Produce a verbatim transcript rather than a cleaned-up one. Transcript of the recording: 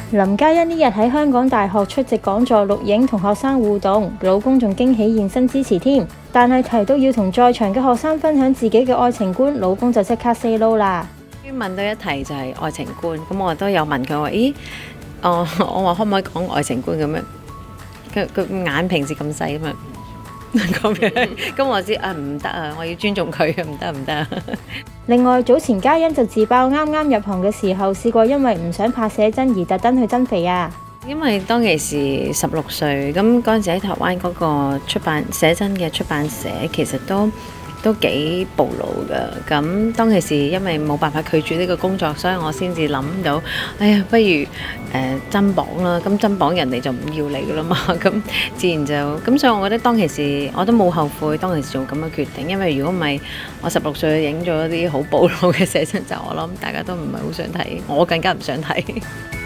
林嘉欣呢日喺香港大學出席講座錄影，同學生互動，老公仲驚喜現身支持添。但係提到要同在場嘅學生分享自己嘅愛情觀，老公就即刻 say no 啦。 問到一題就係愛情觀，咁我都有問佢話：咦，哦，我話可唔可以講愛情觀咁樣？佢佢眼平時咁細咁樣。咁樣，咁我知啊，唔得啊，我要尊重佢啊，唔得唔得。 另外，早前嘉欣就自爆啱啱入行嘅時候，試過因為唔想拍寫真而特登去增肥啊。 因為當其時十六歲，咁嗰陣時喺台灣嗰個出版寫真嘅出版社，其實都都幾暴露㗎。咁當其時因為冇辦法拒絕呢個工作，所以我先至諗到，哎呀，不如誒、呃、增磅啦。咁增磅人哋就唔要你㗎啦嘛。咁自然就咁，所以我覺得當其時我都冇後悔當其時做咁嘅決定。因為如果唔係我十六歲影咗啲好暴露嘅寫真集，我諗大家都唔係好想睇，我更加唔想睇。